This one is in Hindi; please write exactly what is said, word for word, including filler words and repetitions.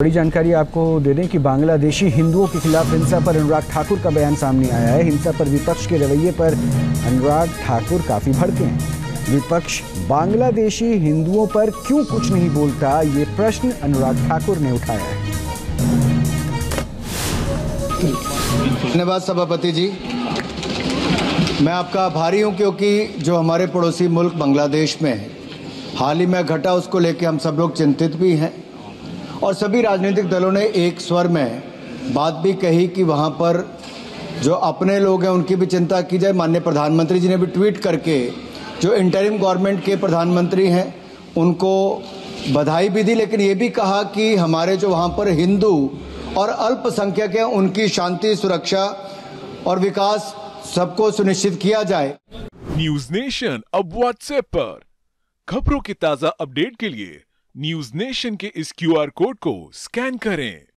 बड़ी जानकारी आपको दे दें कि बांग्लादेशी हिंदुओं के खिलाफ हिंसा पर अनुराग ठाकुर का बयान सामने आया है। हिंसा पर विपक्ष के रवैये पर अनुराग ठाकुर काफी भड़के हैं। विपक्ष बांग्लादेशी हिंदुओं पर क्यों कुछ नहीं बोलता, ये प्रश्न अनुराग ठाकुर ने उठाया है। धन्यवाद सभापति जी। मैं आपका आभारी हूं क्योंकि जो हमारे पड़ोसी मुल्क बांग्लादेश में है, हाल ही में घटा, उसको लेकर हम सब लोग चिंतित भी हैं और सभी राजनीतिक दलों ने एक स्वर में बात भी कही कि वहां पर जो अपने लोग हैं उनकी भी चिंता की जाए। माननीय प्रधानमंत्री जी ने भी ट्वीट करके जो इंटरिम गवर्नमेंट के प्रधानमंत्री हैं उनको बधाई भी दी, लेकिन ये भी कहा कि हमारे जो वहां पर हिंदू और अल्पसंख्यक हैं उनकी शांति, सुरक्षा और विकास सबको सुनिश्चित किया जाए। न्यूज नेशन अब व्हाट्सएप पर खबरों की ताजा अपडेट के लिए न्यूज नेशन के इस क्यूआर कोड को स्कैन करें।